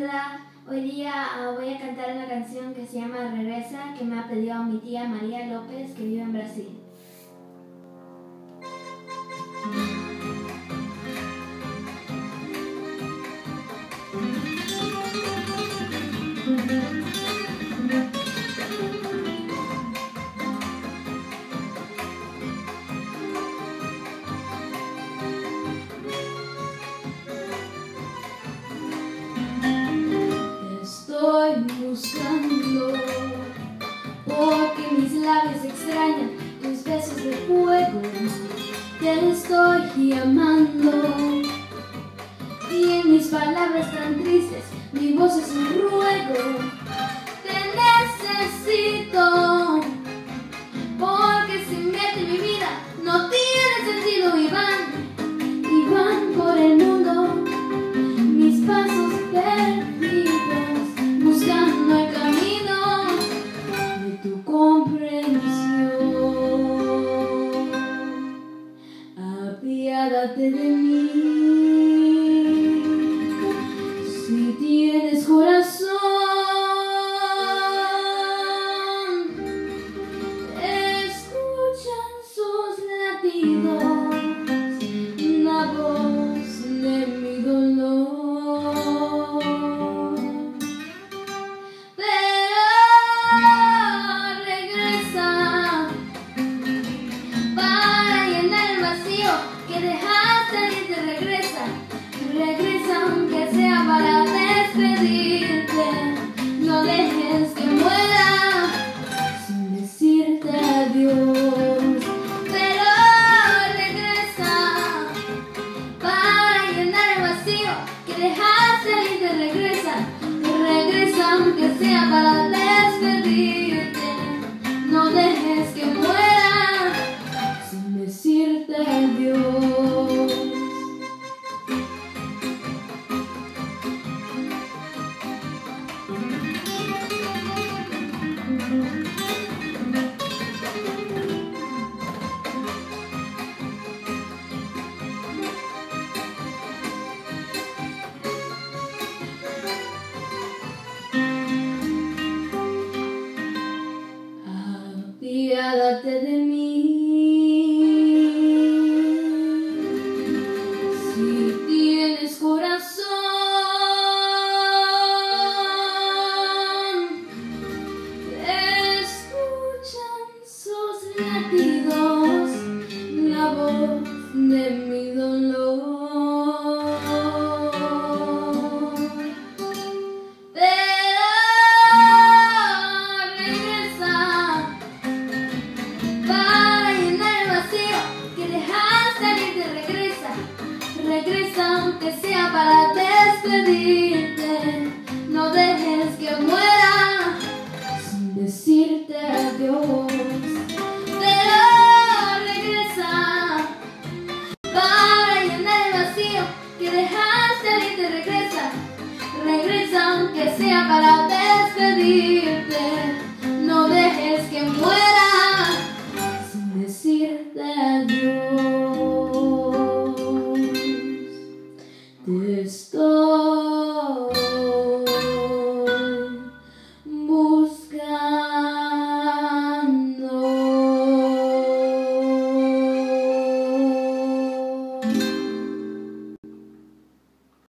Alejandra. Hoy día voy a cantar una canción que se llama Regresa, que me ha pedido mi tía María López, que vive en Brasil. Estoy buscando, porque mis labios extrañan tus besos de fuego. Te estoy llamando, y en mis palabras tan tristes mi voz es un ruego. Te necesito, porque sin verte mi vida no tiene sentido. Y van por el mundo mis pasos perdidos, buscando el camino de tu comprensión. Apiádate de mí, si tienes corazón. Escuchan sus latidos, la voz de mi dolor. Que dejaste irte, regresa aunque sea para despedirte. No dejes que muera sin decirte adiós. Pero regresa para llenar el vacío que dejaste irte. Regresa aunque sea para despedirte. No dejes que muera sin decirte adiós. Apiádate de mí, si tienes corazón. Escuchan sus latidos, la voz de mi dolor. Regresa aunque sea para despedirte. No dejes que muera sin decirte adiós. Pero regresa para llenar el vacío que dejaste al irte. Regresa aunque sea para despedirte. No dejes que muera sin decirte adiós. Te estoy